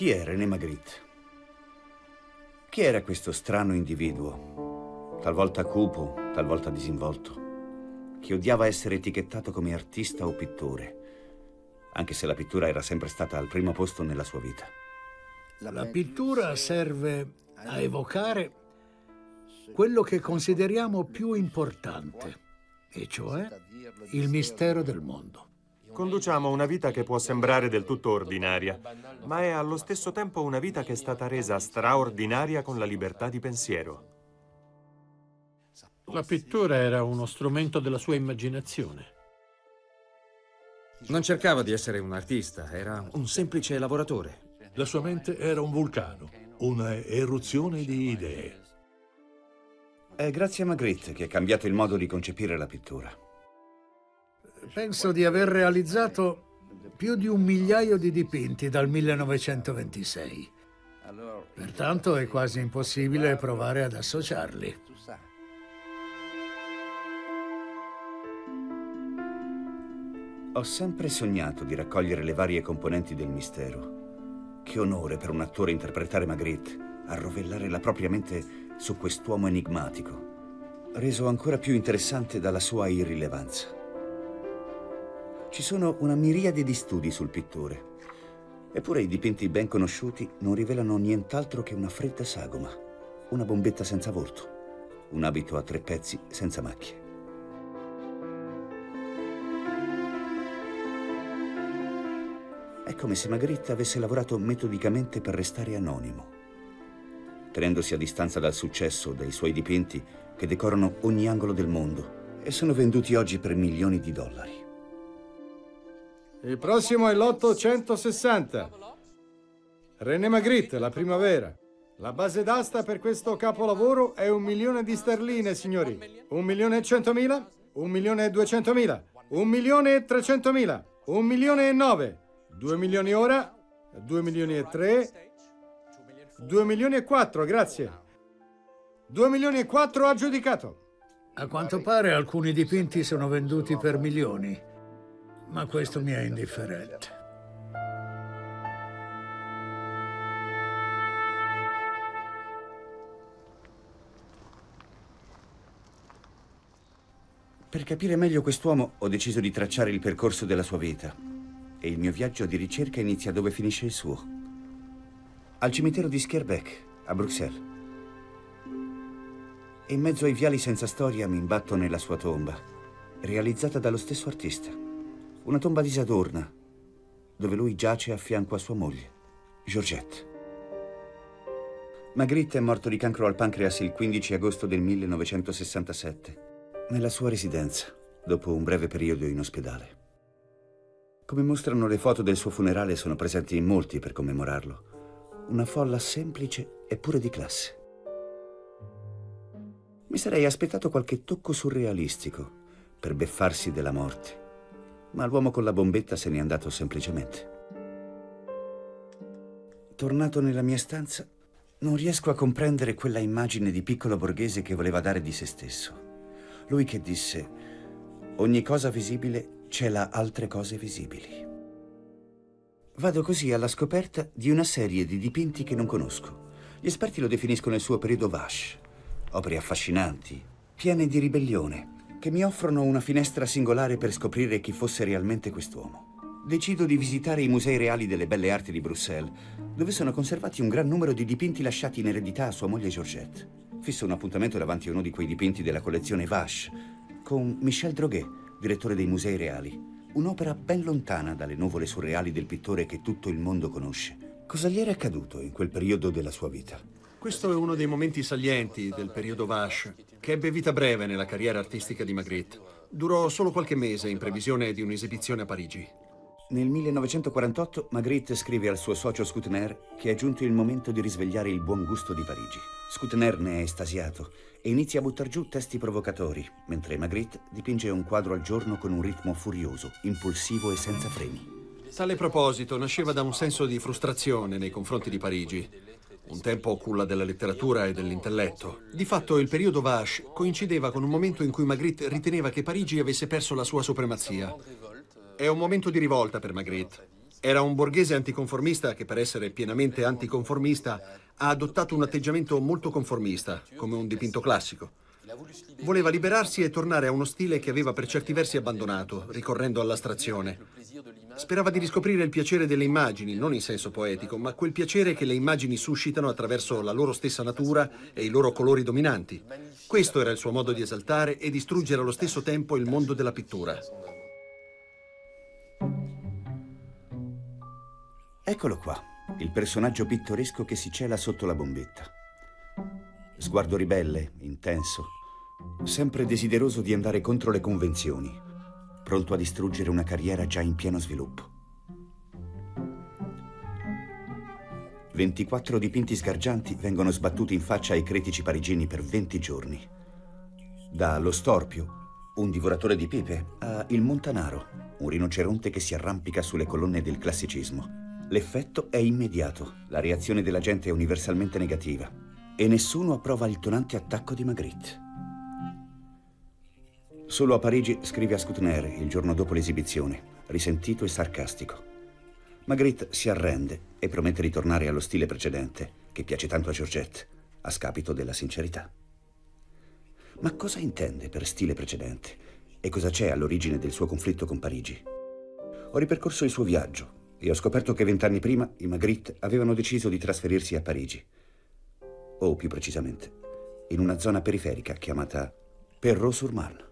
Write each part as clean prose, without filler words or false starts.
Chi è René Magritte? Chi era questo strano individuo, talvolta cupo, talvolta disinvolto, che odiava essere etichettato come artista o pittore, anche se la pittura era sempre stata al primo posto nella sua vita? La pittura serve a evocare quello che consideriamo più importante, e cioè il mistero del mondo. Conduciamo una vita che può sembrare del tutto ordinaria, ma è allo stesso tempo una vita che è stata resa straordinaria con la libertà di pensiero. La pittura era uno strumento della sua immaginazione. Non cercava di essere un artista, era un semplice lavoratore. La sua mente era un vulcano, una eruzione di idee. È grazie a Magritte che ha cambiato il modo di concepire la pittura. Penso di aver realizzato più di 1 migliaio di dipinti dal 1926. Pertanto è quasi impossibile provare ad associarli. Ho sempre sognato di raccogliere le varie componenti del mistero. Che onore per un attore interpretare Magritte, arrovellare la propria mente su quest'uomo enigmatico, reso ancora più interessante dalla sua irrilevanza. Ci sono una miriade di studi sul pittore, eppure i dipinti ben conosciuti non rivelano nient'altro che una fredda sagoma, una bombetta senza volto, un abito a 3 pezzi senza macchie. È come se Magritte avesse lavorato metodicamente per restare anonimo, tenendosi a distanza dal successo dei suoi dipinti che decorano ogni angolo del mondo e sono venduti oggi per milioni di dollari. Il prossimo è l'860. René Magritte, La primavera. La base d'asta per questo capolavoro è 1 milione di sterline, signori. 1.100.000, 1.200.000, 1.300.000, 1.009.000, 2 milioni ora, 2.300.000, 2.400.000, grazie. 2.400.000 aggiudicato. A quanto pare alcuni dipinti sono venduti per milioni, ma questo mi è indifferente. Per capire meglio quest'uomo ho deciso di tracciare il percorso della sua vita e il mio viaggio di ricerca inizia dove finisce il suo, al cimitero di Schaerbeek, a Bruxelles. E in mezzo ai viali senza storia mi imbatto nella sua tomba, realizzata dallo stesso artista. Una tomba disadorna, dove lui giace a fianco a sua moglie, Georgette. Magritte è morto di cancro al pancreas il 15 agosto del 1967, nella sua residenza, dopo un breve periodo in ospedale. Come mostrano le foto del suo funerale, sono presenti in molti per commemorarlo. Una folla semplice eppure di classe. Mi sarei aspettato qualche tocco surrealistico per beffarsi della morte, ma l'uomo con la bombetta se n'è andato semplicemente. Tornato nella mia stanza, non riesco a comprendere quella immagine di piccolo borghese che voleva dare di se stesso. Lui che disse: ogni cosa visibile cela altre cose visibili. Vado così alla scoperta di una serie di dipinti che non conosco. Gli esperti lo definiscono il suo periodo Vache. Opere affascinanti, piene di ribellione, che mi offrono una finestra singolare per scoprire chi fosse realmente quest'uomo. Decido di visitare i Musei Reali delle Belle Arti di Bruxelles, dove sono conservati un gran numero di dipinti lasciati in eredità a sua moglie Georgette. Fisso un appuntamento davanti a uno di quei dipinti della collezione Vache, con Michel Droguet, direttore dei Musei Reali. Un'opera ben lontana dalle nuvole surreali del pittore che tutto il mondo conosce. Cosa gli era accaduto in quel periodo della sua vita? Questo è uno dei momenti salienti del periodo Vache, che ebbe vita breve nella carriera artistica di Magritte. Durò solo qualche mese in previsione di un'esibizione a Parigi. Nel 1948 Magritte scrive al suo socio Scoutener che è giunto il momento di risvegliare il buon gusto di Parigi. Scoutener ne è estasiato e inizia a buttar giù testi provocatori, mentre Magritte dipinge un quadro al giorno con un ritmo furioso, impulsivo e senza freni. Tale proposito nasceva da un senso di frustrazione nei confronti di Parigi, un tempo culla della letteratura e dell'intelletto. Di fatto il periodo Vache coincideva con un momento in cui Magritte riteneva che Parigi avesse perso la sua supremazia. È un momento di rivolta per Magritte. Era un borghese anticonformista che, per essere pienamente anticonformista, ha adottato un atteggiamento molto conformista, come un dipinto classico. Voleva liberarsi e tornare a uno stile che aveva per certi versi abbandonato, ricorrendo all'astrazione. Sperava di riscoprire il piacere delle immagini, non in senso poetico, ma quel piacere che le immagini suscitano attraverso la loro stessa natura e i loro colori dominanti. Questo era il suo modo di esaltare e distruggere allo stesso tempo il mondo della pittura. Eccolo qua, il personaggio pittoresco che si cela sotto la bombetta. Sguardo ribelle, intenso, sempre desideroso di andare contro le convenzioni, pronto a distruggere una carriera già in pieno sviluppo. 24 dipinti sgargianti vengono sbattuti in faccia ai critici parigini per 20 giorni. Da Lo Storpio, un divoratore di pipe, a Il Montanaro, un rinoceronte che si arrampica sulle colonne del classicismo. L'effetto è immediato, la reazione della gente è universalmente negativa e nessuno approva il tonante attacco di Magritte. Solo a Parigi scrive a Scudner il giorno dopo l'esibizione, risentito e sarcastico. Magritte si arrende e promette di tornare allo stile precedente, che piace tanto a Georgette, a scapito della sincerità. Ma cosa intende per stile precedente? E cosa c'è all'origine del suo conflitto con Parigi? Ho ripercorso il suo viaggio e ho scoperto che 20 anni prima i Magritte avevano deciso di trasferirsi a Parigi. O più precisamente, in una zona periferica chiamata Perros-sur-Marne.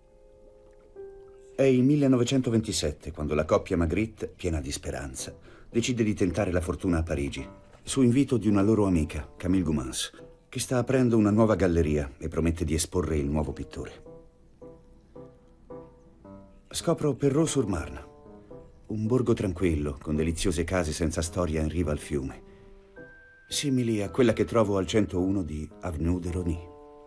È il 1927 quando la coppia Magritte, piena di speranza, decide di tentare la fortuna a Parigi, su invito di una loro amica, Camille Goumans, che sta aprendo una nuova galleria e promette di esporre il nuovo pittore. Scopro Perros-sur-Marne, un borgo tranquillo, con deliziose case senza storia in riva al fiume, simili a quella che trovo al 101 di Avenue de Rosny.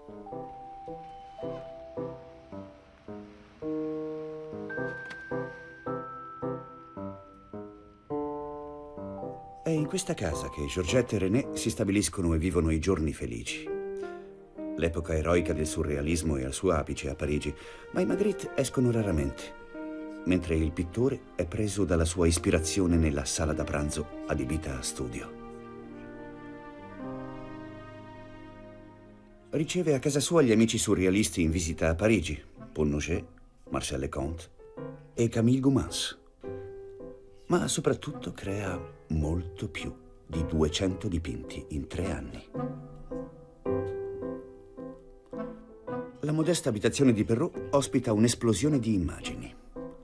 È in questa casa che Georgette e René si stabiliscono e vivono i giorni felici. L'epoca eroica del surrealismo è al suo apice a Parigi, ma i Magritte escono raramente, mentre il pittore è preso dalla sua ispirazione nella sala da pranzo adibita a studio. Riceve a casa sua gli amici surrealisti in visita a Parigi, Paul Noget, Marcel Leconte e Camille Goumans. Ma soprattutto crea molto più di 200 dipinti in 3 anni. La modesta abitazione di Perrault ospita un'esplosione di immagini.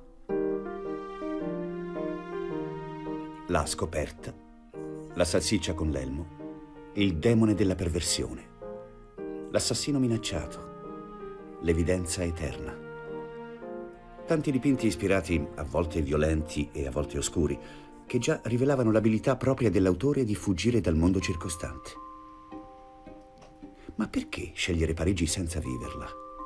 La scoperta, la salsiccia con l'elmo, il demone della perversione, l'assassino minacciato, l'evidenza eterna. Tanti dipinti ispirati, a volte violenti e a volte oscuri, che già rivelavano l'abilità propria dell'autore di fuggire dal mondo circostante. Ma perché scegliere Parigi senza viverla?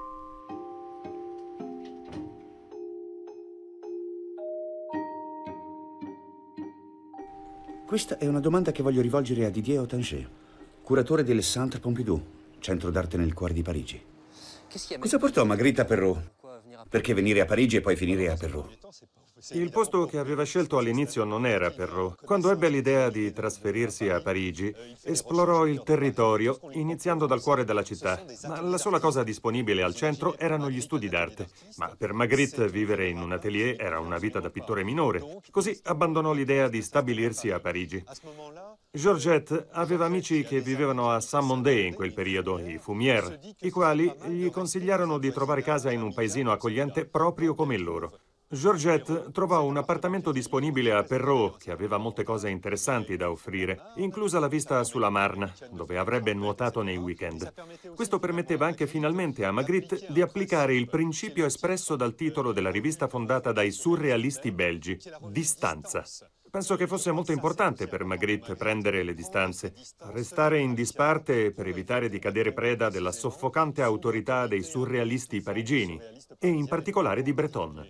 Questa è una domanda che voglio rivolgere a Didier Ottinger, curatore del Centre Pompidou, centro d'arte nel cuore di Parigi. Cosa portò Magritte a Perrault? Perché venire a Parigi e poi finire a Perrault? Il posto che aveva scelto all'inizio non era Perrault. Quando ebbe l'idea di trasferirsi a Parigi, esplorò il territorio iniziando dal cuore della città. Ma la sola cosa disponibile al centro erano gli studi d'arte. Ma per Magritte vivere in un atelier era una vita da pittore minore. Così abbandonò l'idea di stabilirsi a Parigi. Georgette aveva amici che vivevano a Saint-Mandé in quel periodo, i Fumier, i quali gli consigliarono di trovare casa in un paesino accogliente proprio come il loro. Georgette trovò un appartamento disponibile a Perrault che aveva molte cose interessanti da offrire, inclusa la vista sulla Marne, dove avrebbe nuotato nei weekend. Questo permetteva anche finalmente a Magritte di applicare il principio espresso dal titolo della rivista fondata dai surrealisti belgi, distanza. Penso che fosse molto importante per Magritte prendere le distanze, restare in disparte per evitare di cadere preda della soffocante autorità dei surrealisti parigini, e in particolare di Breton.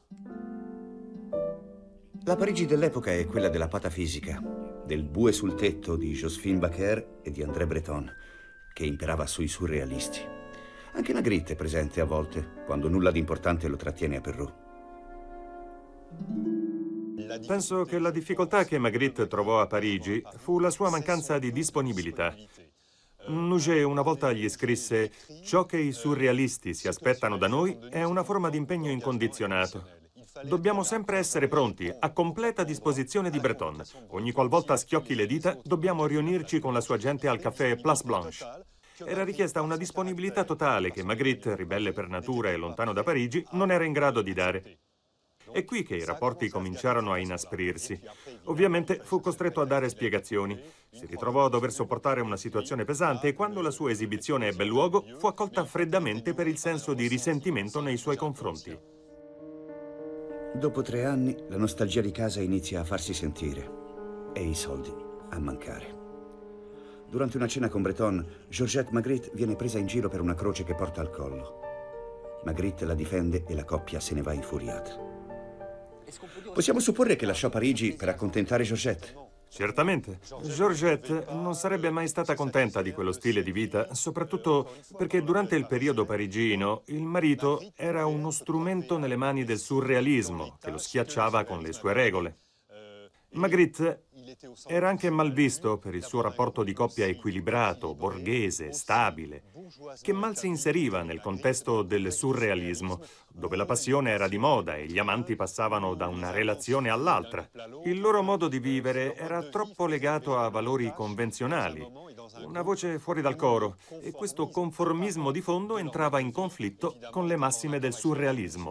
La Parigi dell'epoca è quella della patafisica, del bue sul tetto di Joséphine Baker e di André Breton, che imperava sui surrealisti. Anche Magritte è presente a volte, quando nulla di importante lo trattiene a Perrault. Penso che la difficoltà che Magritte trovò a Parigi fu la sua mancanza di disponibilità. Nouget una volta gli scrisse: «Ciò che i surrealisti si aspettano da noi è una forma di impegno incondizionato. Dobbiamo sempre essere pronti, a completa disposizione di Breton. Ogni qualvolta schiocchi le dita, dobbiamo riunirci con la sua gente al caffè Place Blanche». Era richiesta una disponibilità totale che Magritte, ribelle per natura e lontano da Parigi, non era in grado di dare. È qui che i rapporti cominciarono a inasprirsi. Ovviamente fu costretto a dare spiegazioni. Si ritrovò a dover sopportare una situazione pesante e quando la sua esibizione ebbe luogo fu accolta freddamente per il senso di risentimento nei suoi confronti. Dopo 3 anni, la nostalgia di casa inizia a farsi sentire e i soldi a mancare. Durante una cena con Breton, Georgette Magritte viene presa in giro per una croce che porta al collo. Magritte la difende e la coppia se ne va infuriata. Possiamo supporre che lasciò Parigi per accontentare Georgette? Certamente. Georgette non sarebbe mai stata contenta di quello stile di vita, soprattutto perché durante il periodo parigino il marito era uno strumento nelle mani del surrealismo che lo schiacciava con le sue regole. Magritte era anche malvisto per il suo rapporto di coppia equilibrato, borghese, stabile, che mal si inseriva nel contesto del surrealismo, dove la passione era di moda e gli amanti passavano da una relazione all'altra. Il loro modo di vivere era troppo legato a valori convenzionali, una voce fuori dal coro, e questo conformismo di fondo entrava in conflitto con le massime del surrealismo.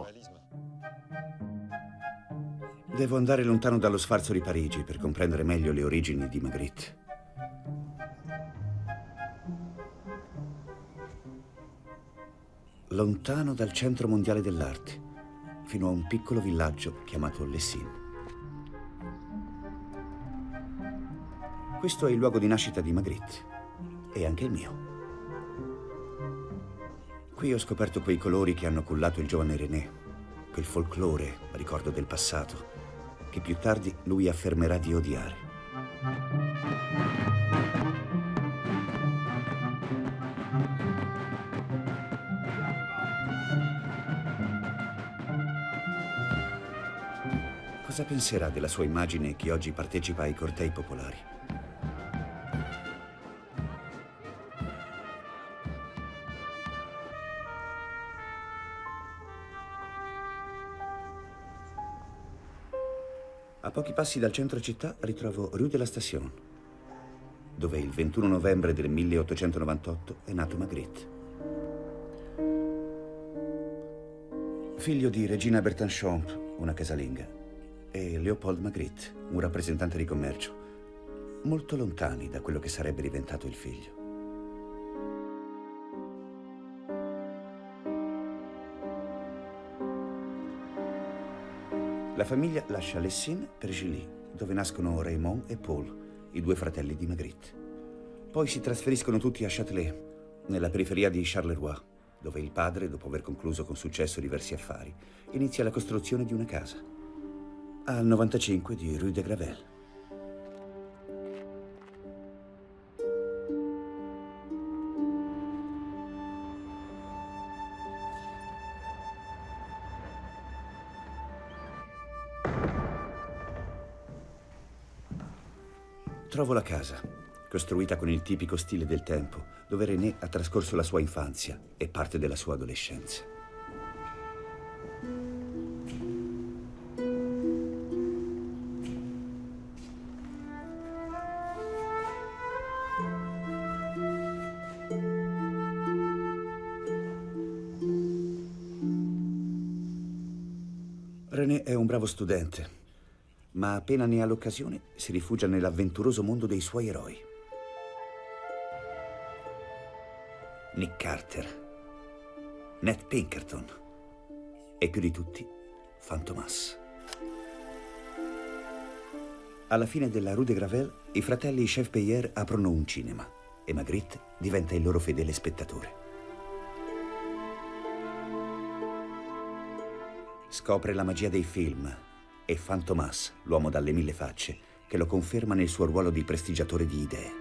Devo andare lontano dallo sfarzo di Parigi per comprendere meglio le origini di Magritte. Lontano dal centro mondiale dell'arte, fino a un piccolo villaggio chiamato Lessines. Questo è il luogo di nascita di Magritte e anche il mio. Qui ho scoperto quei colori che hanno cullato il giovane René, quel folklore, ricordo del passato, che più tardi lui affermerà di odiare. Cosa penserà della sua immagine chi oggi partecipa ai cortei popolari? A pochi passi dal centro città ritrovo Rue de la Station, dove il 21 novembre del 1898 è nato Magritte. Figlio di Regina Bertin-Champ, una casalinga, e Léopold Magritte, un rappresentante di commercio, molto lontani da quello che sarebbe diventato il figlio. La famiglia lascia Lessines per Gilly, dove nascono Raymond e Paul, i 2 fratelli di Magritte. Poi si trasferiscono tutti a Châtelet, nella periferia di Charleroi, dove il padre, dopo aver concluso con successo diversi affari, inizia la costruzione di una casa, al 95 di Rue de Gravelle. Trovo la casa, costruita con il tipico stile del tempo, dove René ha trascorso la sua infanzia e parte della sua adolescenza. René è un bravo studente, ma appena ne ha l'occasione si rifugia nell'avventuroso mondo dei suoi eroi. Nick Carter, Ned Pinkerton e più di tutti Fantomas. Alla fine della Rue de Gravelle i fratelli Chevpeyer aprono un cinema e Magritte diventa il loro fedele spettatore. Scopre la magia dei film e Fantomas, l'uomo dalle 1000 facce, che lo conferma nel suo ruolo di prestigiatore di idee.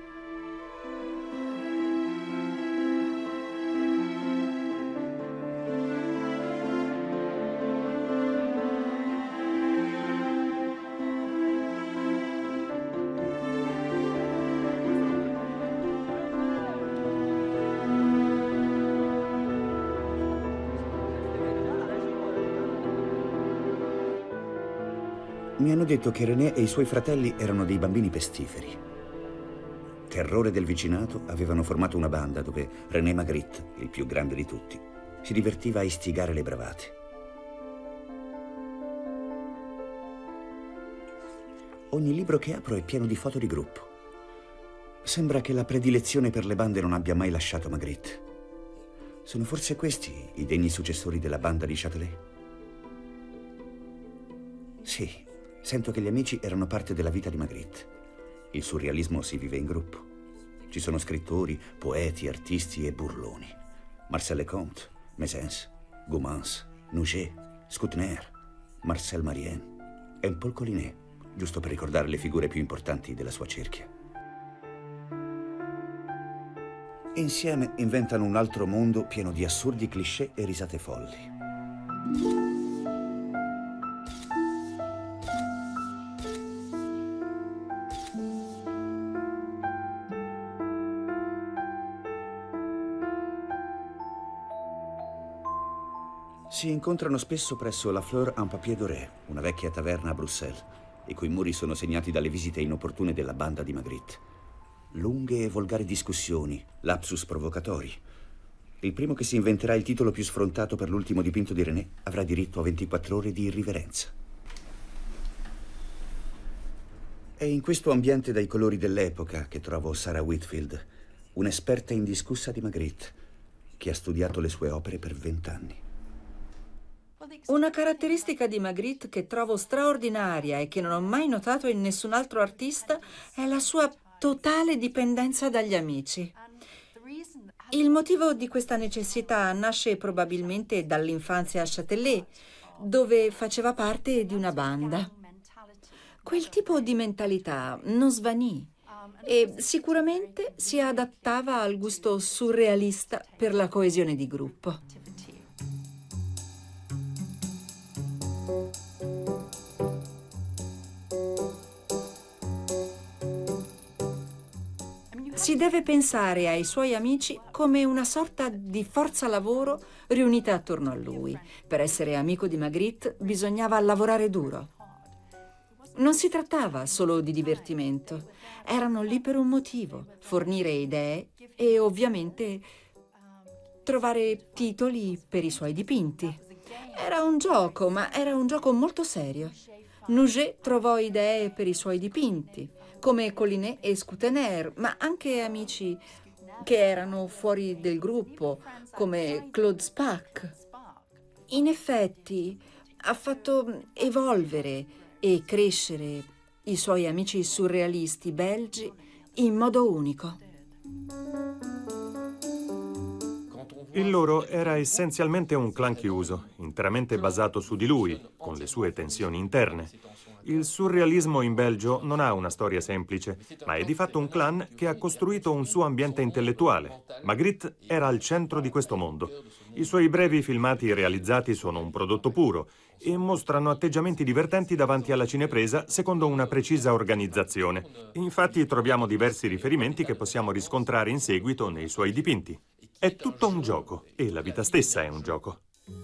Mi hanno detto che René e i suoi fratelli erano dei bambini pestiferi. Terrore del vicinato, avevano formato una banda dove René Magritte, il più grande di tutti, si divertiva a istigare le bravate. Ogni libro che apro è pieno di foto di gruppo. Sembra che la predilezione per le bande non abbia mai lasciato Magritte. Sono forse questi i degni successori della banda di Châtelet? Sì, sento che gli amici erano parte della vita di Magritte. Il surrealismo si vive in gruppo. Ci sono scrittori, poeti, artisti e burloni. Marcel Leconte, Mézens, Goumans, Nouget, Scoutner, Marcel Marien e Paul Collinet, giusto per ricordare le figure più importanti della sua cerchia. Insieme inventano un altro mondo pieno di assurdi cliché e risate folli. Si incontrano spesso presso la Fleur en Papier Doré, una vecchia taverna a Bruxelles, i cui muri sono segnati dalle visite inopportune della banda di Magritte. Lunghe e volgari discussioni, lapsus provocatori. Il primo che si inventerà il titolo più sfrontato per l'ultimo dipinto di René avrà diritto a 24 ore di irriverenza. È in questo ambiente dai colori dell'epoca che trovo Sarah Whitfield, un'esperta indiscussa di Magritte, che ha studiato le sue opere per 20 anni. Una caratteristica di Magritte che trovo straordinaria e che non ho mai notato in nessun altro artista è la sua totale dipendenza dagli amici. Il motivo di questa necessità nasce probabilmente dall'infanzia a Châtelet, dove faceva parte di una banda. Quel tipo di mentalità non svanì e sicuramente si adattava al gusto surrealista per la coesione di gruppo. Si deve pensare ai suoi amici come una sorta di forza lavoro riunita attorno a lui. Per essere amico di Magritte bisognava lavorare duro. Non si trattava solo di divertimento, erano lì per un motivo, fornire idee e ovviamente trovare titoli per i suoi dipinti. Era un gioco, ma era un gioco molto serio. Nouget trovò idee per i suoi dipinti, come Collinet e Scoutner, ma anche amici che erano fuori del gruppo, come Claude Spaak. In effetti, ha fatto evolvere e crescere i suoi amici surrealisti belgi in modo unico. Il loro era essenzialmente un clan chiuso, interamente basato su di lui, con le sue tensioni interne. Il surrealismo in Belgio non ha una storia semplice, ma è di fatto un clan che ha costruito un suo ambiente intellettuale. Magritte era al centro di questo mondo. I suoi brevi filmati realizzati sono un prodotto puro e mostrano atteggiamenti divertenti davanti alla cinepresa secondo una precisa organizzazione. Infatti troviamo diversi riferimenti che possiamo riscontrare in seguito nei suoi dipinti. È tutto un gioco e la vita stessa è un gioco.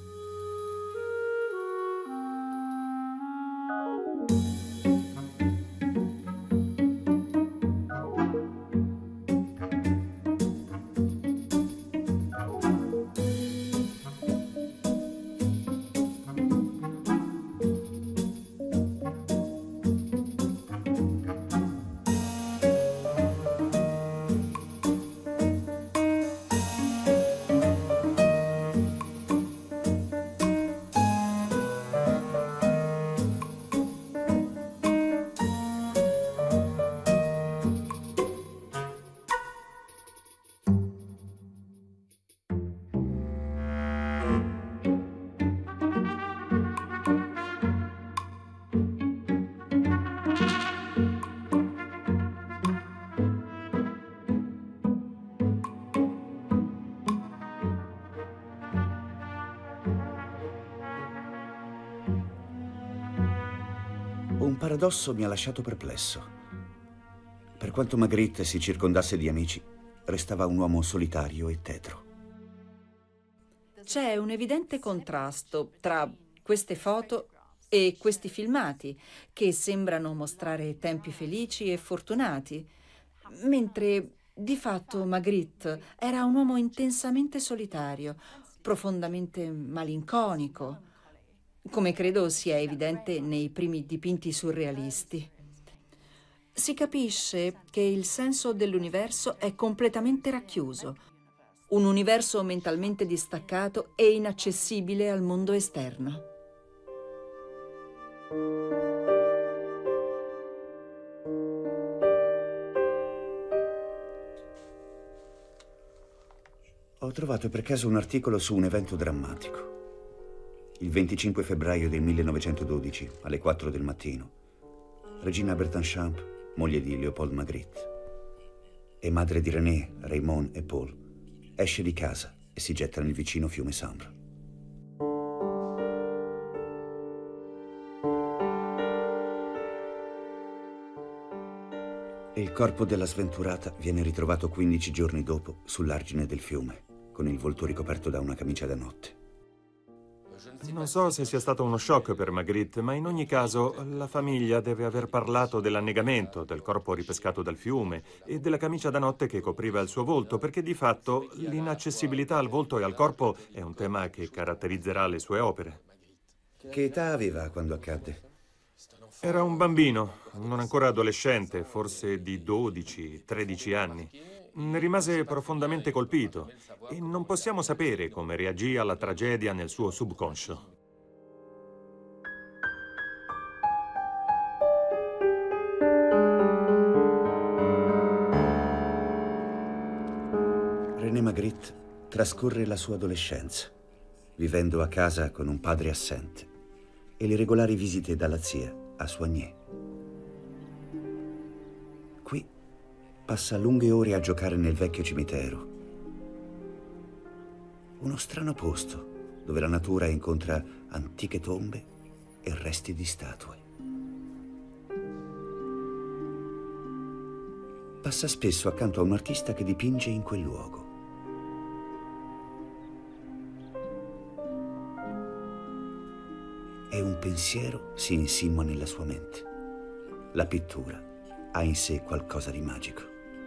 Un paradosso mi ha lasciato perplesso. Per quanto Magritte si circondasse di amici, restava un uomo solitario e tetro. C'è un evidente contrasto tra queste foto E questi filmati, che sembrano mostrare tempi felici e fortunati, mentre di fatto Magritte era un uomo intensamente solitario, profondamente malinconico, come credo sia evidente nei primi dipinti surrealisti. Si capisce che il senso dell'universo è completamente racchiuso, un universo mentalmente distaccato e inaccessibile al mondo esterno. Ho trovato per caso un articolo su un evento drammatico. Il 25 febbraio del 1912, alle 4 del mattino, Regina Bertinchamp, moglie di Léopold Magritte e madre di René, Raymond e Paul, esce di casa e si getta nel vicino fiume Sambre. E il corpo della sventurata viene ritrovato 15 giorni dopo sull'argine del fiume, con il volto ricoperto da una camicia da notte. Non so se sia stato uno shock per Magritte, ma in ogni caso la famiglia deve aver parlato dell'annegamento, del corpo ripescato dal fiume e della camicia da notte che copriva il suo volto, perché di fatto l'inaccessibilità al volto e al corpo è un tema che caratterizzerà le sue opere. Che età aveva quando accadde? Era un bambino, non ancora adolescente, forse di 12-13 anni. Ne rimase profondamente colpito e non possiamo sapere come reagì alla tragedia nel suo subconscio. René Magritte trascorre la sua adolescenza, vivendo a casa con un padre assente e le regolari visite dalla zia a Soigné. Qui passa lunghe ore a giocare nel vecchio cimitero, uno strano posto dove la natura incontra antiche tombe e resti di statue. Passa spesso accanto a un artista che dipinge in quel luogo. E un pensiero si insinua nella sua mente. La pittura ha in sé qualcosa di magico.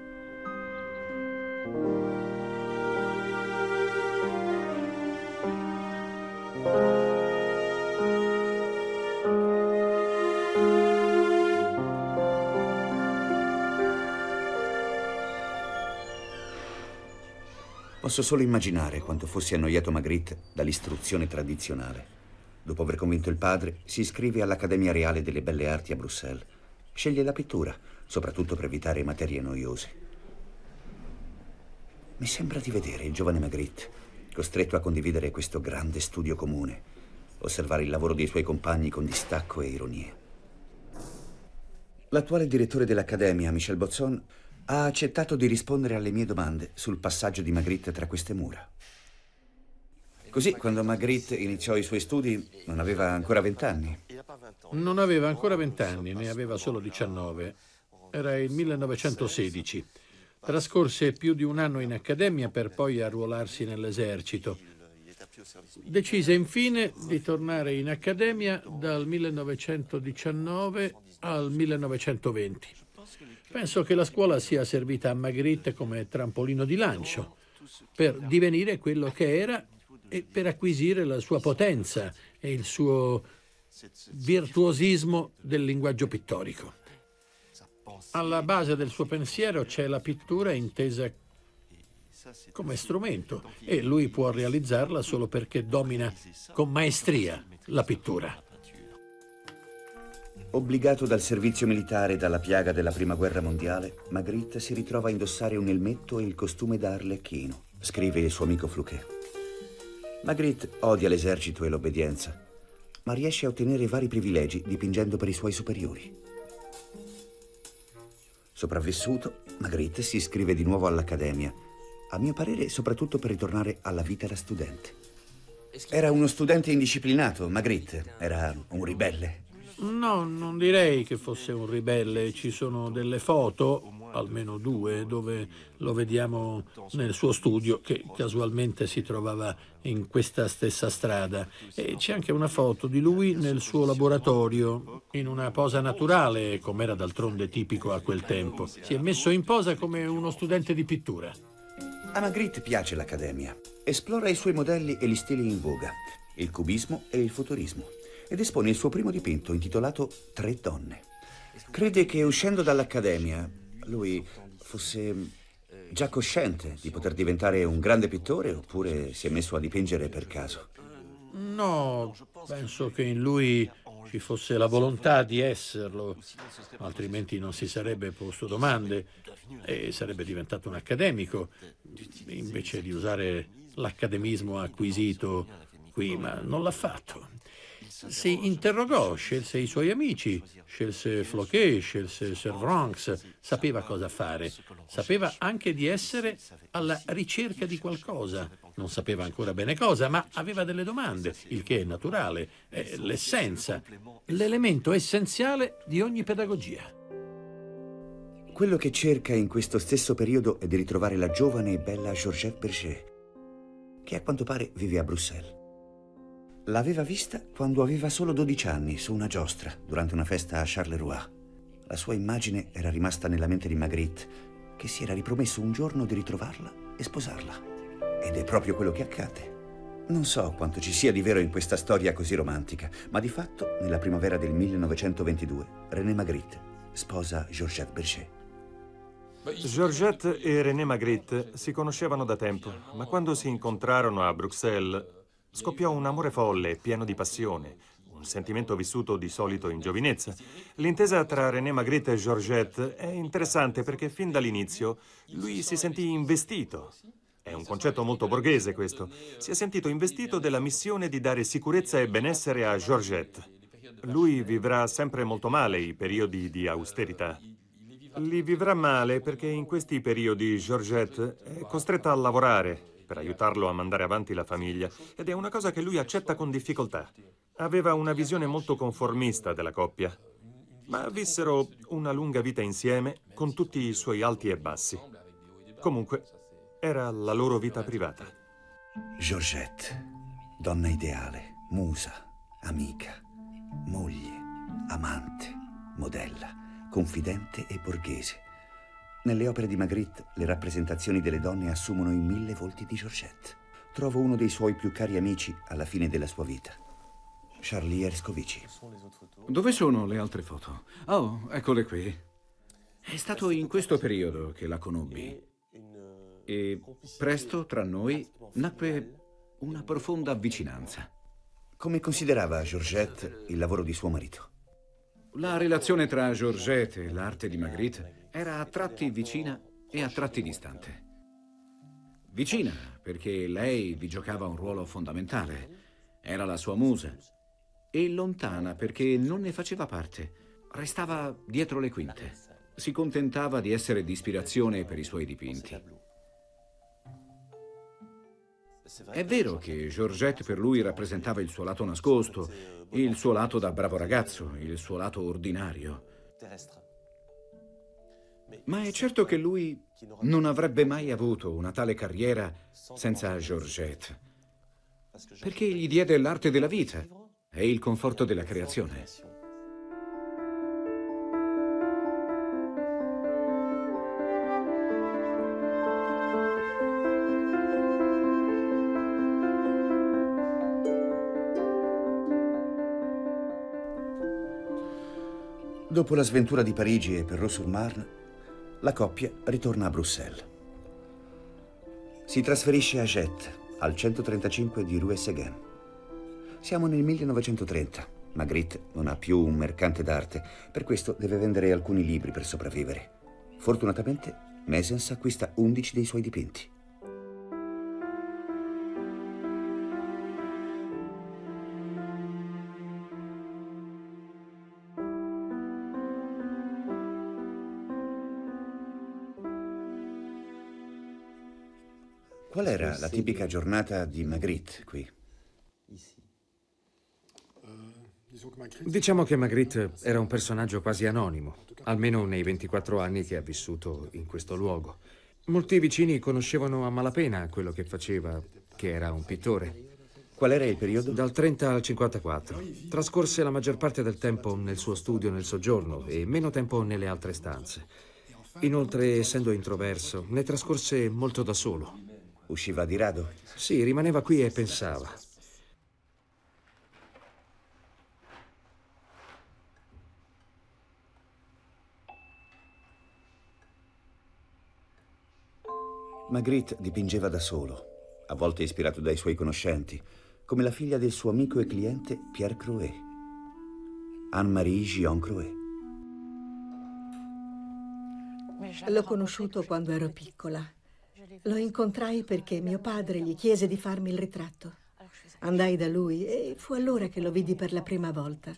Posso solo immaginare quanto fossi annoiato Magritte dall'istruzione tradizionale. Dopo aver convinto il padre, si iscrive all'Accademia Reale delle Belle Arti a Bruxelles. Sceglie la pittura, soprattutto per evitare materie noiose. Mi sembra di vedere il giovane Magritte, costretto a condividere questo grande studio comune, osservare il lavoro dei suoi compagni con distacco e ironia. L'attuale direttore dell'Accademia, Michel Botzon, ha accettato di rispondere alle mie domande sul passaggio di Magritte tra queste mura. Così, quando Magritte iniziò i suoi studi, non aveva ancora 20 anni. Non aveva ancora 20 anni, ne aveva solo 19. Era il 1916. Trascorse più di un anno in accademia per poi arruolarsi nell'esercito. Decise infine di tornare in accademia dal 1919 al 1920. Penso che la scuola sia servita a Magritte come trampolino di lancio per divenire quello che era e per acquisire la sua potenza e il suo virtuosismo del linguaggio pittorico. Alla base del suo pensiero c'è la pittura intesa come strumento e lui può realizzarla solo perché domina con maestria la pittura. Obbligato dal servizio militare e dalla piaga della Prima Guerra Mondiale, Magritte si ritrova a indossare un elmetto e il costume da arlecchino, scrive il suo amico Fluquet. Magritte odia l'esercito e l'obbedienza, ma riesce a ottenere vari privilegi dipingendo per i suoi superiori. Sopravvissuto, Magritte si iscrive di nuovo all'Accademia, a mio parere soprattutto per ritornare alla vita da studente. Era uno studente indisciplinato, Magritte, era un ribelle. No, non direi che fosse un ribelle. Ci sono delle foto almeno 2, dove lo vediamo nel suo studio, che casualmente si trovava in questa stessa strada. E c'è anche una foto di lui nel suo laboratorio, in una posa naturale, come era d'altronde tipico a quel tempo. Si è messo in posa come uno studente di pittura. A Magritte piace l'Accademia. Esplora i suoi modelli e gli stili in voga, il cubismo e il futurismo, ed espone il suo primo dipinto intitolato Tre donne. Crede che uscendo dall'Accademia lui fosse già cosciente di poter diventare un grande pittore, oppure si è messo a dipingere per caso? No, penso che in lui ci fosse la volontà di esserlo, altrimenti non si sarebbe posto domande e sarebbe diventato un accademico, invece di usare l'accademismo acquisito qui, ma non l'ha fatto. Si interrogò, scelse i suoi amici, scelse Floquet, scelse Servranckx, sapeva cosa fare, sapeva anche di essere alla ricerca di qualcosa, non sapeva ancora bene cosa, ma aveva delle domande, il che è naturale, è l'essenza, l'elemento essenziale di ogni pedagogia. Quello che cerca in questo stesso periodo è di ritrovare la giovane e bella Georgette Berger, che a quanto pare vive a Bruxelles. L'aveva vista quando aveva solo 12 anni, su una giostra, durante una festa a Charleroi. La sua immagine era rimasta nella mente di Magritte, che si era ripromesso un giorno di ritrovarla e sposarla. Ed è proprio quello che accade. Non so quanto ci sia di vero in questa storia così romantica, ma di fatto, nella primavera del 1922, René Magritte sposa Georgette Berger. Georgette e René Magritte si conoscevano da tempo, ma quando si incontrarono a Bruxelles scoppiò un amore folle, pieno di passione, un sentimento vissuto di solito in giovinezza. L'intesa tra René Magritte e Georgette è interessante perché fin dall'inizio lui si sentì investito. È un concetto molto borghese questo. Si è sentito investito della missione di dare sicurezza e benessere a Georgette. Lui vivrà sempre molto male i periodi di austerità. Li vivrà male perché in questi periodi Georgette è costretta a lavorare per aiutarlo a mandare avanti la famiglia, ed è una cosa che lui accetta con difficoltà. Aveva una visione molto conformista della coppia, ma vissero una lunga vita insieme con tutti i suoi alti e bassi. Comunque, era la loro vita privata. Georgette, donna ideale, musa, amica, moglie, amante, modella, confidente e borghese. Nelle opere di Magritte le rappresentazioni delle donne assumono i 1000 volti di Georgette. Trovo uno dei suoi più cari amici alla fine della sua vita, Charlie Erscovici. Dove sono le altre foto? Oh, eccole qui. È stato in questo periodo che la conobbi. E presto tra noi nacque una profonda vicinanza. Come considerava Georgette il lavoro di suo marito? La relazione tra Georgette e l'arte di Magritte era a tratti vicina e a tratti distante. Vicina perché lei vi giocava un ruolo fondamentale, era la sua musa, e lontana perché non ne faceva parte, restava dietro le quinte, si contentava di essere di ispirazione per i suoi dipinti. È vero che Georgette per lui rappresentava il suo lato nascosto, il suo lato da bravo ragazzo, il suo lato ordinario. Ma è certo che lui non avrebbe mai avuto una tale carriera senza Georgette, perché gli diede l'arte della vita e il conforto della creazione. Dopo la sventura di Parigi e Perrault-sur-Marne, la coppia ritorna a Bruxelles. Si trasferisce a Jette, al 135 di Rue Séguin. Siamo nel 1930. Magritte non ha più un mercante d'arte, per questo deve vendere alcuni libri per sopravvivere. Fortunatamente, Mesens acquista 11 dei suoi dipinti. Qual era la tipica giornata di Magritte qui? Diciamo che Magritte era un personaggio quasi anonimo, almeno nei 24 anni che ha vissuto in questo luogo. Molti vicini conoscevano a malapena quello che faceva, che era un pittore. Qual era il periodo? Dal 30 al 54. Trascorse la maggior parte del tempo nel suo studio nel soggiorno e meno tempo nelle altre stanze. Inoltre, essendo introverso, ne trascorse molto da solo. Usciva di rado? Sì, rimaneva qui e pensava. Magritte dipingeva da solo, a volte ispirato dai suoi conoscenti, come la figlia del suo amico e cliente Pierre Crouet, Anne-Marie Gion Crouet. L'ho conosciuto quando ero piccola. Lo incontrai perché mio padre gli chiese di farmi il ritratto. Andai da lui e fu allora che lo vidi per la prima volta.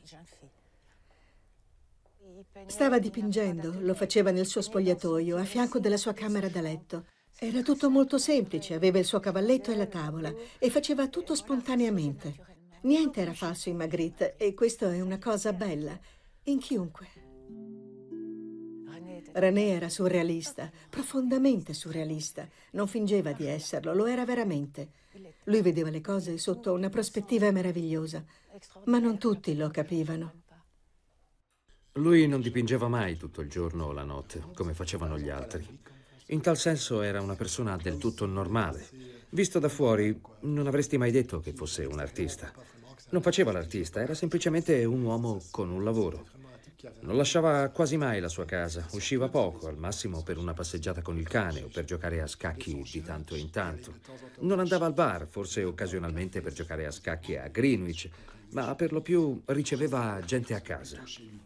Stava dipingendo, lo faceva nel suo spogliatoio, a fianco della sua camera da letto. Era tutto molto semplice, aveva il suo cavalletto e la tavola e faceva tutto spontaneamente. Niente era falso in Magritte e questo è una cosa bella, in chiunque. René era surrealista, profondamente surrealista. Non fingeva di esserlo, lo era veramente. Lui vedeva le cose sotto una prospettiva meravigliosa, ma non tutti lo capivano. Lui non dipingeva mai tutto il giorno o la notte, come facevano gli altri. In tal senso era una persona del tutto normale. Visto da fuori, non avresti mai detto che fosse un artista. Non faceva l'artista, era semplicemente un uomo con un lavoro. Non lasciava quasi mai la sua casa, usciva poco, al massimo per una passeggiata con il cane o per giocare a scacchi di tanto in tanto. Non andava al bar, forse occasionalmente per giocare a scacchi a Greenwich, ma per lo più riceveva gente a casa.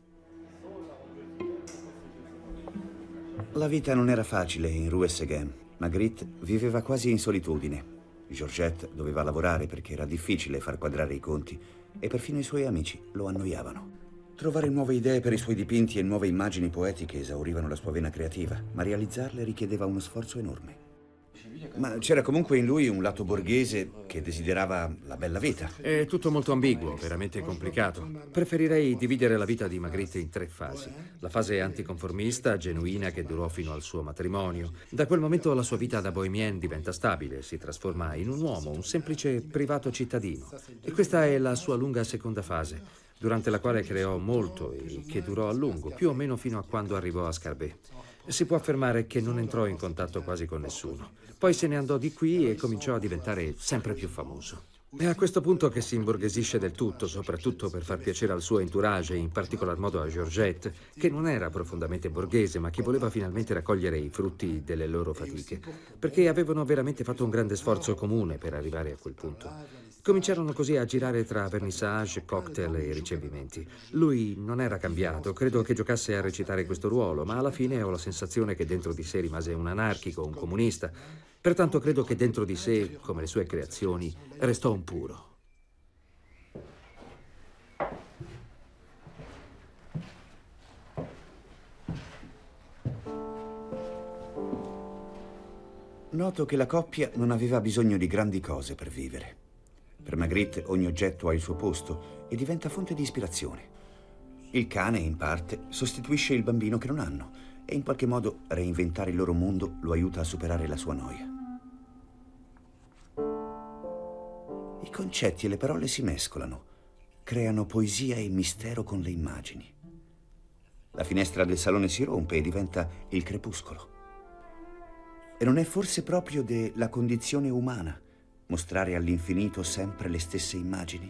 La vita non era facile in Rue Seguin. Magritte viveva quasi in solitudine. Georgette doveva lavorare perché era difficile far quadrare i conti e perfino i suoi amici lo annoiavano. Trovare nuove idee per i suoi dipinti e nuove immagini poetiche esaurivano la sua vena creativa, ma realizzarle richiedeva uno sforzo enorme. Ma c'era comunque in lui un lato borghese che desiderava la bella vita. È tutto molto ambiguo, veramente complicato. Preferirei dividere la vita di Magritte in 3 fasi. La fase anticonformista, genuina, che durò fino al suo matrimonio. Da quel momento la sua vita da bohemienne diventa stabile, si trasforma in un uomo, un semplice privato cittadino. E questa è la sua lunga seconda fase, durante la quale creò molto e che durò a lungo, più o meno fino a quando arrivò a Scarbetti. Si può affermare che non entrò in contatto quasi con nessuno. Poi se ne andò di qui e cominciò a diventare sempre più famoso. È a questo punto che si imborghesisce del tutto, soprattutto per far piacere al suo entourage e in particolar modo a Georgette, che non era profondamente borghese, ma che voleva finalmente raccogliere i frutti delle loro fatiche, perché avevano veramente fatto un grande sforzo comune per arrivare a quel punto. Cominciarono così a girare tra vernissage, cocktail e ricevimenti. Lui non era cambiato, credo che giocasse a recitare questo ruolo, ma alla fine ho la sensazione che dentro di sé rimase un anarchico, un comunista. Pertanto credo che dentro di sé, come le sue creazioni, restò un puro. Noto che la coppia non aveva bisogno di grandi cose per vivere. Per Magritte ogni oggetto ha il suo posto e diventa fonte di ispirazione. Il cane, in parte, sostituisce il bambino che non hanno e in qualche modo reinventare il loro mondo lo aiuta a superare la sua noia. I concetti e le parole si mescolano, creano poesia e mistero con le immagini. La finestra del salone si rompe e diventa il crepuscolo. E non è forse proprio della condizione umana mostrare all'infinito sempre le stesse immagini?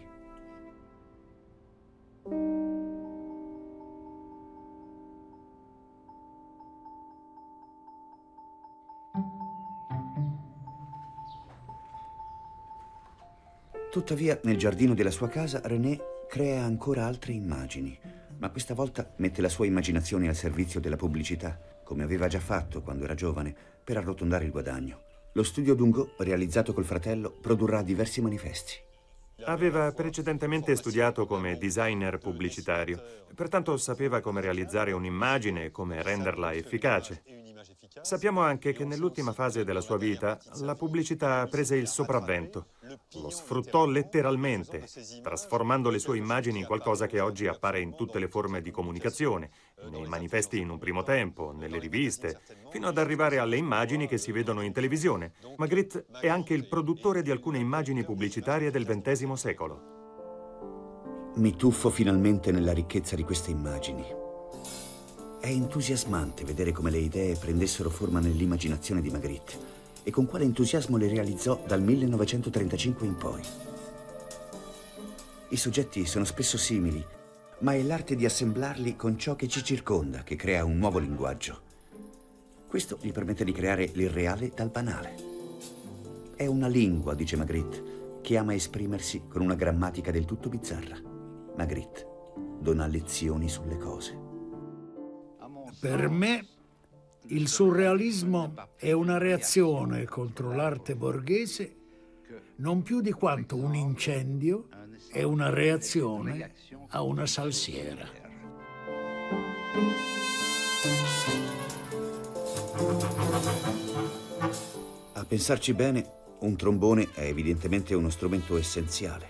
Tuttavia, nel giardino della sua casa, René crea ancora altre immagini, ma questa volta mette la sua immaginazione al servizio della pubblicità, come aveva già fatto quando era giovane, per arrotondare il guadagno. Lo studio Dungo, realizzato col fratello, produrrà diversi manifesti. Aveva precedentemente studiato come designer pubblicitario, pertanto sapeva come realizzare un'immagine e come renderla efficace. Sappiamo anche che nell'ultima fase della sua vita la pubblicità prese il sopravvento. Lo sfruttò letteralmente, trasformando le sue immagini in qualcosa che oggi appare in tutte le forme di comunicazione, nei manifesti in un primo tempo, nelle riviste, fino ad arrivare alle immagini che si vedono in televisione. Magritte è anche il produttore di alcune immagini pubblicitarie del XX secolo. Mi tuffo finalmente nella ricchezza di queste immagini. È entusiasmante vedere come le idee prendessero forma nell'immaginazione di Magritte e con quale entusiasmo le realizzò dal 1935 in poi. I soggetti sono spesso simili, ma è l'arte di assemblarli con ciò che ci circonda che crea un nuovo linguaggio. Questo gli permette di creare l'irreale dal banale. È una lingua, dice Magritte, che ama esprimersi con una grammatica del tutto bizzarra. Magritte dona lezioni sulle cose. Per me, il surrealismo è una reazione contro l'arte borghese non più di quanto un incendio è una reazione a una salsiera. A pensarci bene, un trombone è evidentemente uno strumento essenziale.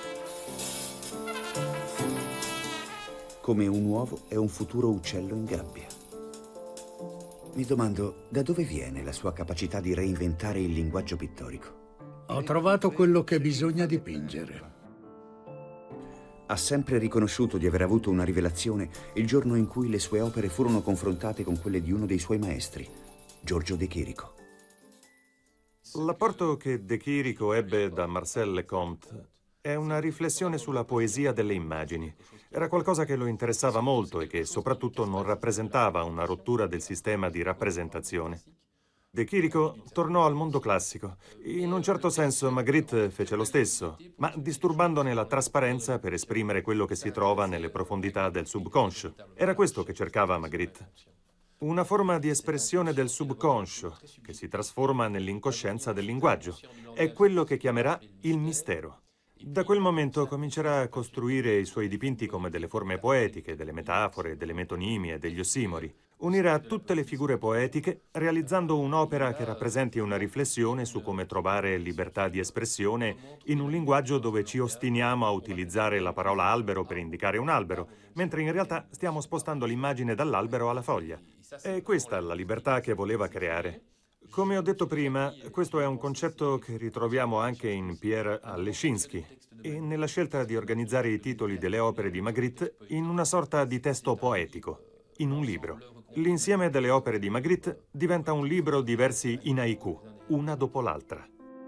Come un uovo è un futuro uccello in gabbia. Mi domando da dove viene la sua capacità di reinventare il linguaggio pittorico. Ho trovato quello che bisogna dipingere. Ha sempre riconosciuto di aver avuto una rivelazione il giorno in cui le sue opere furono confrontate con quelle di uno dei suoi maestri, Giorgio De Chirico. L'apporto che De Chirico ebbe da Marcel Lecomte è una riflessione sulla poesia delle immagini. Era qualcosa che lo interessava molto e che soprattutto non rappresentava una rottura del sistema di rappresentazione. De Chirico tornò al mondo classico. In un certo senso Magritte fece lo stesso, ma disturbandone la trasparenza per esprimere quello che si trova nelle profondità del subconscio. Era questo che cercava Magritte. Una forma di espressione del subconscio che si trasforma nell'incoscienza del linguaggio. È quello che chiamerà il mistero. Da quel momento comincerà a costruire i suoi dipinti come delle forme poetiche, delle metafore, delle metonimie, degli ossimori. Unirà tutte le figure poetiche realizzando un'opera che rappresenti una riflessione su come trovare libertà di espressione in un linguaggio dove ci ostiniamo a utilizzare la parola albero per indicare un albero, mentre in realtà stiamo spostando l'immagine dall'albero alla foglia. È questa la libertà che voleva creare. Come ho detto prima, questo è un concetto che ritroviamo anche in Pierre Alechinsky e nella scelta di organizzare i titoli delle opere di Magritte in una sorta di testo poetico, in un libro. L'insieme delle opere di Magritte diventa un libro di versi in haiku, una dopo l'altra.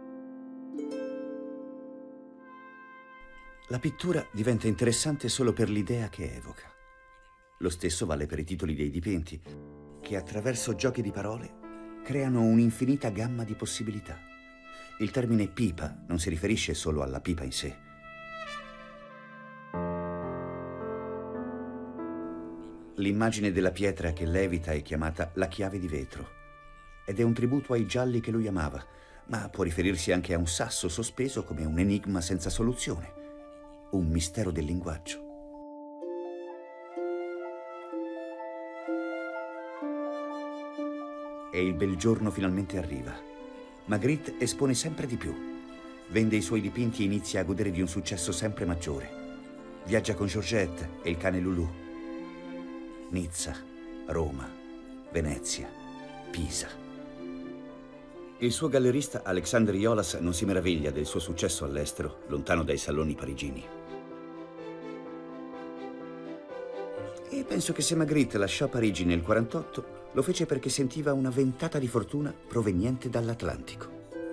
La pittura diventa interessante solo per l'idea che evoca. Lo stesso vale per i titoli dei dipinti, che attraverso giochi di parole creano un'infinita gamma di possibilità. Il termine pipa non si riferisce solo alla pipa in sé. L'immagine della pietra che levita è chiamata la chiave di vetro ed è un tributo ai gialli che lui amava, ma può riferirsi anche a un sasso sospeso come un enigma senza soluzione, un mistero del linguaggio. E il bel giorno finalmente arriva. Magritte espone sempre di più. Vende i suoi dipinti e inizia a godere di un successo sempre maggiore. Viaggia con Georgette e il cane Lulu. Nizza, Roma, Venezia, Pisa. Il suo gallerista Alexandre Iolas non si meraviglia del suo successo all'estero, lontano dai saloni parigini. E penso che se Magritte lasciò Parigi nel 1948, lo fece perché sentiva una ventata di fortuna proveniente dall'Atlantico.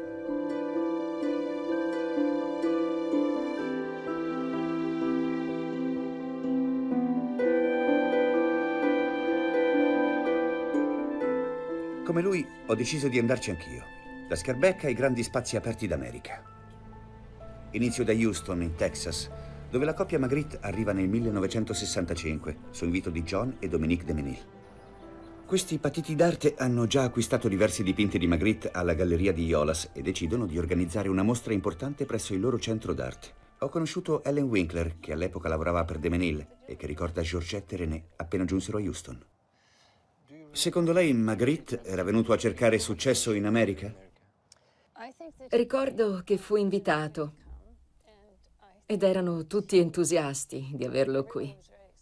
Come lui, ho deciso di andarci anch'io, da Skarbek ai grandi spazi aperti d'America. Inizio da Houston, in Texas, dove la coppia Magritte arriva nel 1965, su invito di John e Dominique de Menil. Questi patiti d'arte hanno già acquistato diversi dipinti di Magritte alla galleria di Iolas e decidono di organizzare una mostra importante presso il loro centro d'arte, Ho conosciuto Ellen Winkler, che all'epoca lavorava per De Menil e che ricorda Georgette e René appena giunsero a Houston. Secondo lei Magritte era venuto a cercare successo in America? Ricordo che fu invitato ed erano tutti entusiasti di averlo qui.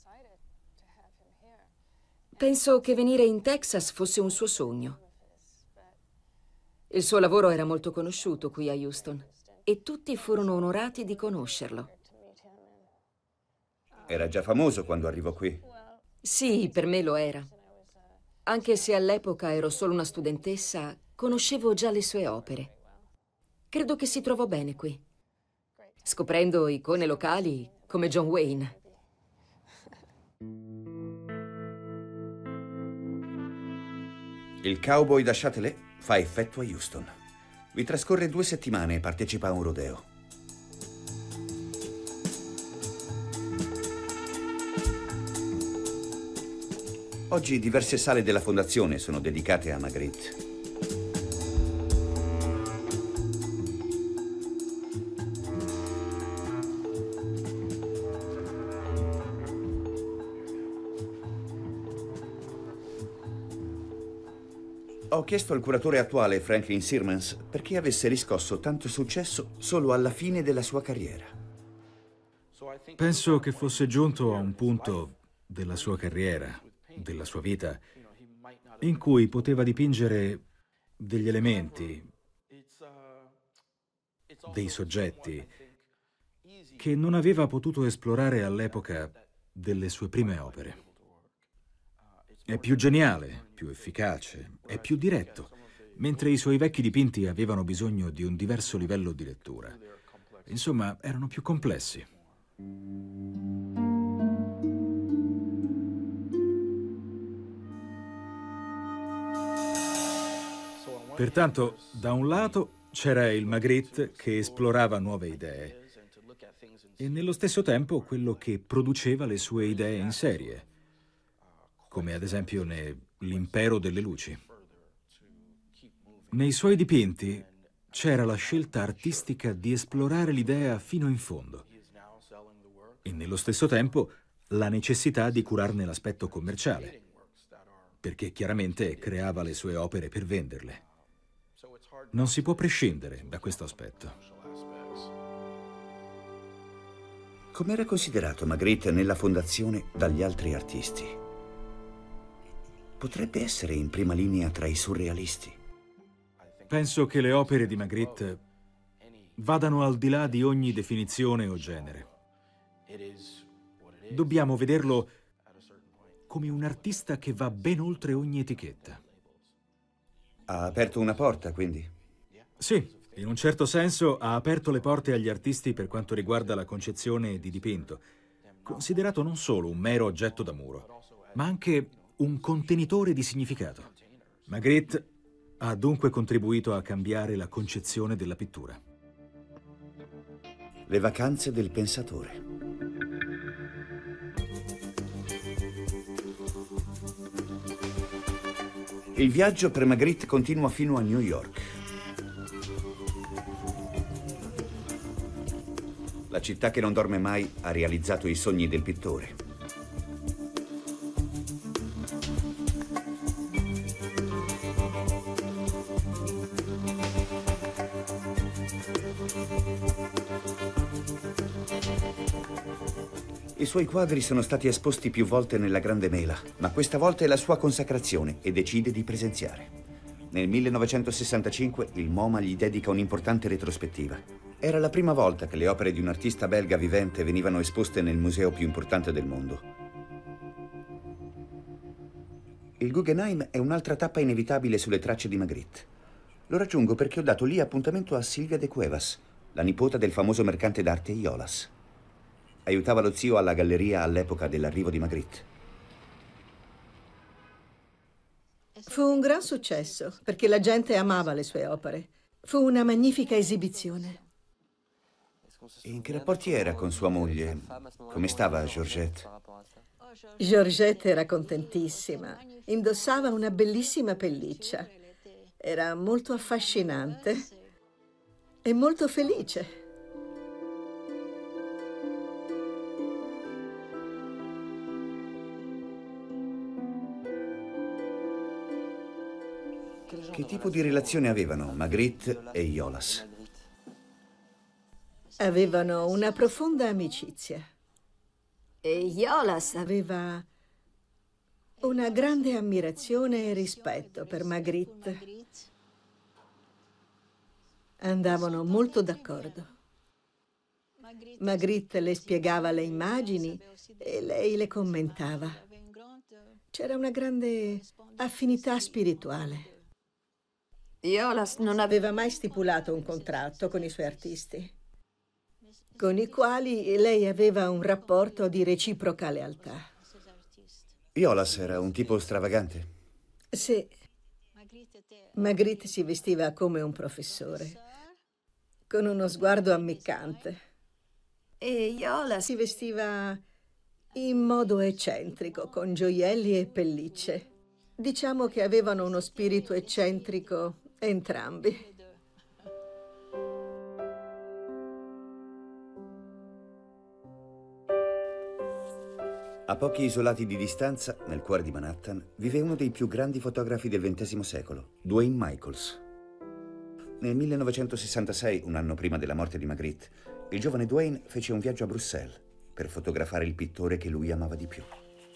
Penso che venire in Texas fosse un suo sogno. Il suo lavoro era molto conosciuto qui a Houston e tutti furono onorati di conoscerlo. Era già famoso quando arrivò qui. Sì, per me lo era. Anche se all'epoca ero solo una studentessa, conoscevo già le sue opere. Credo che si trovò bene qui, scoprendo icone locali come John Wayne. Il cowboy da Châtelet fa effetto a Houston. Vi trascorre 2 settimane e partecipa a un rodeo. Oggi diverse sale della fondazione sono dedicate a Magritte. Ho chiesto al curatore attuale, Franklin Sirmans, perché avesse riscosso tanto successo solo alla fine della sua carriera. Penso che fosse giunto a un punto della sua carriera, della sua vita, in cui poteva dipingere degli elementi, dei soggetti, che non aveva potuto esplorare all'epoca delle sue prime opere. È più geniale, più efficace, è più diretto, mentre i suoi vecchi dipinti avevano bisogno di un diverso livello di lettura. Insomma, erano più complessi. Pertanto, da un lato c'era il Magritte che esplorava nuove idee e nello stesso tempo quello che produceva le sue idee in serie, come ad esempio nell'Impero delle Luci. Nei suoi dipinti c'era la scelta artistica di esplorare l'idea fino in fondo e nello stesso tempo la necessità di curarne l'aspetto commerciale, perché chiaramente creava le sue opere per venderle. Non si può prescindere da questo aspetto. Com'era considerato Magritte nella fondazione dagli altri artisti? Potrebbe essere in prima linea tra i surrealisti. Penso che le opere di Magritte vadano al di là di ogni definizione o genere. Dobbiamo vederlo come un artista che va ben oltre ogni etichetta. Ha aperto una porta, quindi? Sì, in un certo senso ha aperto le porte agli artisti per quanto riguarda la concezione di dipinto, considerato non solo un mero oggetto da muro, ma anche un contenitore di significato. Magritte ha dunque contribuito a cambiare la concezione della pittura. Le vacanze del pensatore. Il viaggio per Magritte continua fino a New York. La città che non dorme mai ha realizzato i sogni del pittore. I suoi quadri sono stati esposti più volte nella Grande Mela, ma questa volta è la sua consacrazione e decide di presenziare. Nel 1965 il MoMA gli dedica un'importante retrospettiva. Era la prima volta che le opere di un artista belga vivente venivano esposte nel museo più importante del mondo. Il Guggenheim è un'altra tappa inevitabile sulle tracce di Magritte. Lo raggiungo perché ho dato lì appuntamento a Silvia de Cuevas, la nipote del famoso mercante d'arte Iolas. Aiutava lo zio alla galleria all'epoca dell'arrivo di Magritte. Fu un gran successo, perché la gente amava le sue opere. Fu una magnifica esibizione. E in che rapporti era con sua moglie? Come stava Georgette? Georgette era contentissima. Indossava una bellissima pelliccia. Era molto affascinante e molto felice. Che tipo di relazione avevano Magritte e Iolas? Avevano una profonda amicizia. E Iolas Aveva una grande ammirazione e rispetto per Magritte. Andavano molto d'accordo. Magritte le spiegava le immagini e lei le commentava. C'era una grande affinità spirituale. Iolas non Aveva mai stipulato un contratto con i suoi artisti, con i quali lei aveva un rapporto di reciproca lealtà. Iolas era un tipo stravagante. Sì, Magritte si vestiva come un professore, con uno sguardo ammiccante. E Iolas Si vestiva in modo eccentrico, con gioielli e pellicce. Diciamo che avevano uno spirito eccentrico entrambi. A pochi isolati di distanza, nel cuore di Manhattan, vive uno dei più grandi fotografi del XX secolo, Duane Michaels. Nel 1966, un anno prima della morte di Magritte, il giovane Duane fece un viaggio a Bruxelles per fotografare il pittore che lui amava di più.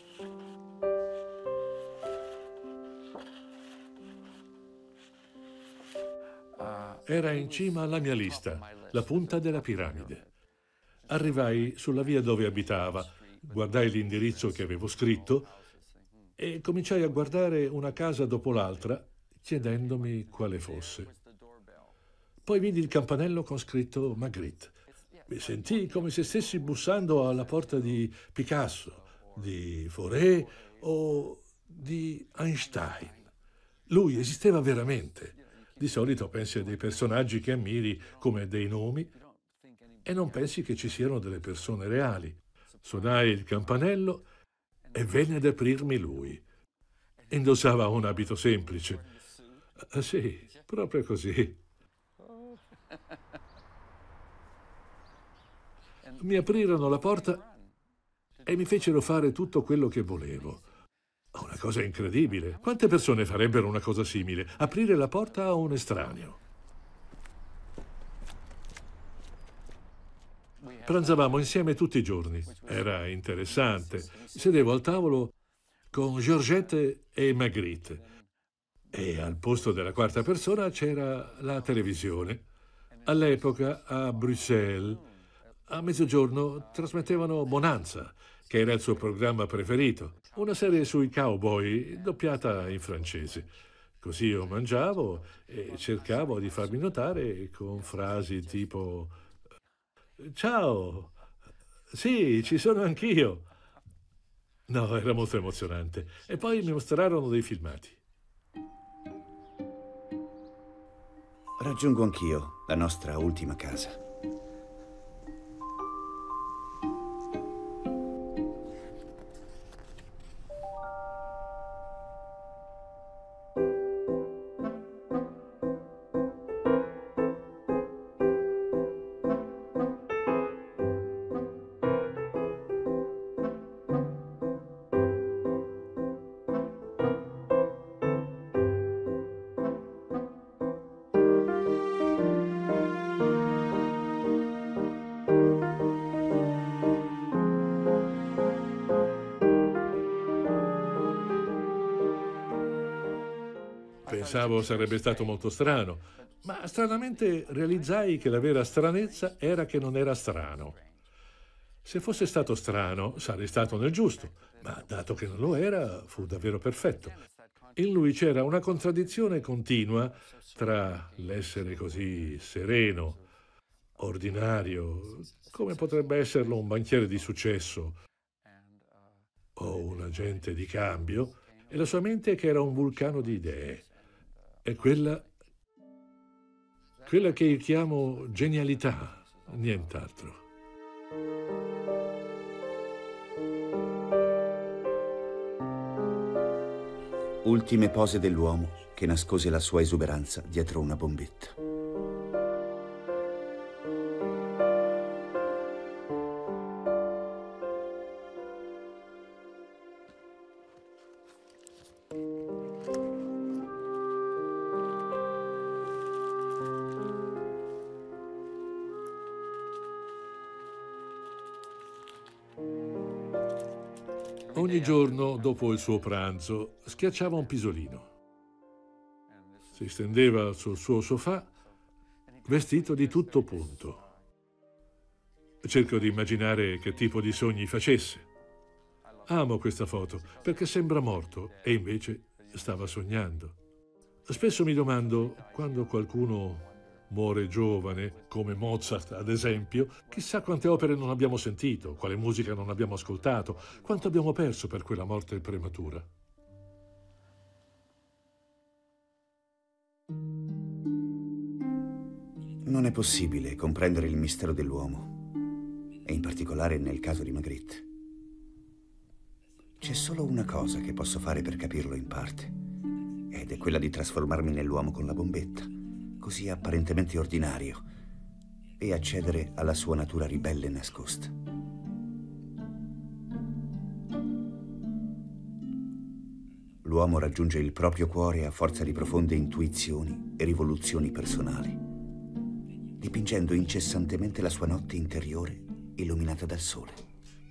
Era in cima alla mia lista, la punta della piramide. Arrivai sulla via dove abitava, guardai l'indirizzo che avevo scritto e cominciai a guardare una casa dopo l'altra, chiedendomi quale fosse. Poi vidi il campanello con scritto Magritte. Mi sentii come se stessi bussando alla porta di Picasso, di Fauré o di Einstein. Lui esisteva veramente. Di solito pensi a dei personaggi che ammiri come dei nomi e non pensi che ci siano delle persone reali. Suonai il campanello e venne ad aprirmi lui. Indossava un abito semplice. Sì, proprio così. Mi aprirono la porta e mi fecero fare tutto quello che volevo. Una cosa incredibile. Quante persone farebbero una cosa simile? Aprire la porta a un estraneo. Pranzavamo insieme tutti i giorni. Era interessante. Sedevo al tavolo con Georgette e Magritte. E al posto della quarta persona c'era la televisione. All'epoca, a Bruxelles, a mezzogiorno trasmettevano Bonanza, che era il suo programma preferito. Una serie sui cowboy, doppiata in francese. Così io mangiavo e cercavo di farmi notare con frasi tipo «Ciao! Sì, ci sono anch'io!» No, era molto emozionante. E poi mi mostrarono dei filmati. Raggiungo anch'io la nostra ultima casa. Pensavo sarebbe stato molto strano, ma stranamente realizzai che la vera stranezza era che non era strano. Se fosse stato strano, sarei stato nel giusto, ma dato che non lo era, fu davvero perfetto. In lui c'era una contraddizione continua tra l'essere così sereno, ordinario, come potrebbe esserlo un banchiere di successo o un agente di cambio, e la sua mente che era un vulcano di idee. È quella che io chiamo genialità, nient'altro. Ultime pose dell'uomo che nascose la sua esuberanza dietro una bombetta. Ogni giorno, dopo il suo pranzo, schiacciava un pisolino. Si stendeva sul suo sofà, vestito di tutto punto. Cerco di immaginare che tipo di sogni facesse. Amo questa foto perché sembra morto e invece stava sognando. Spesso mi domando, quando qualcuno muore giovane, come Mozart ad esempio, chissà quante opere non abbiamo sentito, quale musica non abbiamo ascoltato, quanto abbiamo perso per quella morte prematura. Non è possibile comprendere il mistero dell'uomo, e in particolare nel caso di Magritte. C'è solo una cosa che posso fare per capirlo in parte, ed è quella di trasformarmi nell'uomo con la bombetta, così apparentemente ordinario, e accedere alla sua natura ribelle e nascosta. L'uomo raggiunge il proprio cuore a forza di profonde intuizioni e rivoluzioni personali, dipingendo incessantemente la sua notte interiore illuminata dal sole.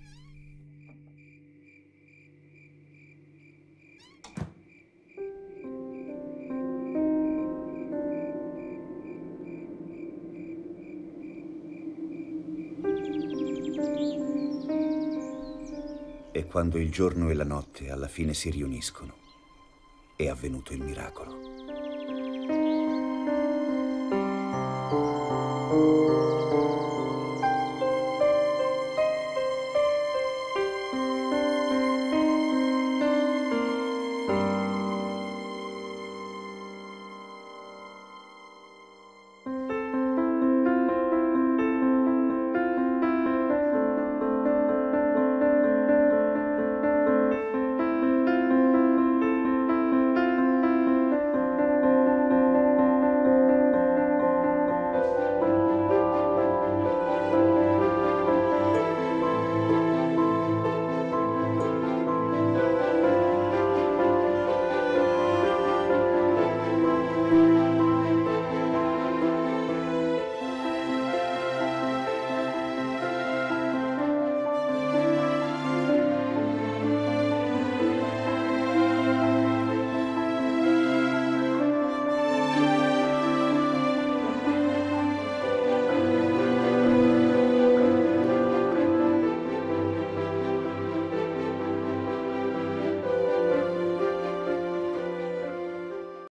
E quando il giorno e la notte alla fine si riuniscono, è avvenuto il miracolo.